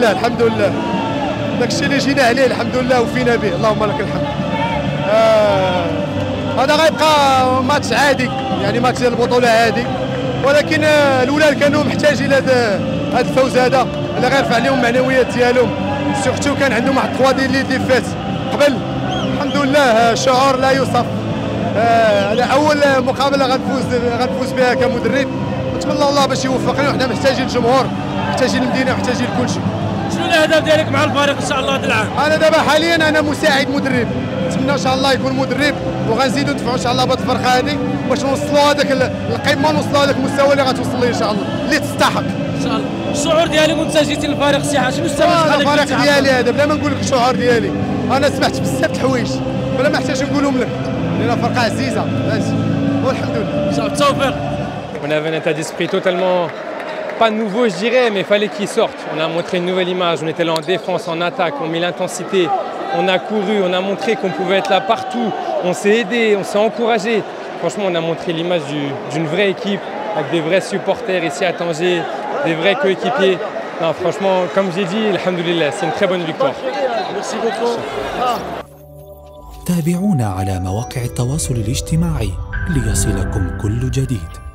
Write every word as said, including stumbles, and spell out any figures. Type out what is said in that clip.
لله الحمد لله، داكشي اللي جينا عليه الحمد لله وفينا به، اللهم لك الحمد. آه هذا غيبقى ماتش عادي، يعني ماتش ديال البطوله عادي، ولكن آه الاولاد كانوا محتاجين لهذا هذا الفوز هذا اللي غيرفع لهم المعنويات ديالهم، سورتو كان عندهم واحد ثلاثة ديال اللي فات قبل. الحمد لله شعور لا يوصف. هذا آه اول مقابله غنفوز غنفوز بها كمدرب، نتمنى الله باش يوفقنا، وحنا محتاجين الجمهور، محتاجين المدينه، محتاجين كل شيء. شنو الاهداف ديالك مع الفريق ان شاء الله هذا العام؟ انا دابا حاليا انا مساعد مدرب، نتمنى ان شاء الله يكون مدرب، وغنزيدوا ندفعوا ان شاء الله بهذه الفرقه هذه باش نوصلوا هذاك القمه، ونوصلوا هذاك المستوى اللي غتوصل ليه ان شاء الله، اللي تستحق ان شاء الله. الشعور ديالك وانت جيتي للفريق السياحه شنو السبب؟ آه الفريق ديالي هذا بلا ما نقول لك الشعور ديالي، انا سمعت بزاف د الحوايج بلا ما احتاج نقولهم لك، لان فرقه عزيزه فهمتي، والحمد لله. ان شاء الله التوفيق. On avait un état d'esprit totalement, pas nouveau je dirais, mais il fallait qu'il sorte. On a montré une nouvelle image, on était là en défense, en attaque, on met l'intensité, on a couru, on a montré qu'on pouvait être là partout, on s'est aidé, on s'est encouragé. Franchement, on a montré l'image d'une vraie équipe, avec des vrais supporters ici à Tanger, des vrais coéquipiers. Non, franchement, comme j'ai dit, alhamdoulilah, c'est une très bonne victoire. Merci beaucoup. تابعونا على مواقع التواصل الاجتماعي ليصلكم كل جديد.